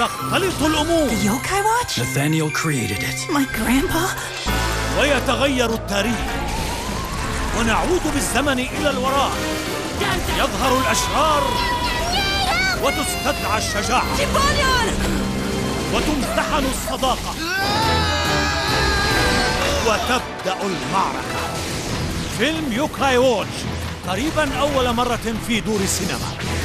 تختلط الأمور. The Yokai Watch? Nathaniel created it. My grandpa? ويتغير التاريخ ونعود بالزمن إلى الوراء. يظهر الأشرار وتستدعى الشجاعة وتمتحن الصداقة وتبدأ المعركة. فيلم يوكاي واتش قريباً أول مرة في دور السينما.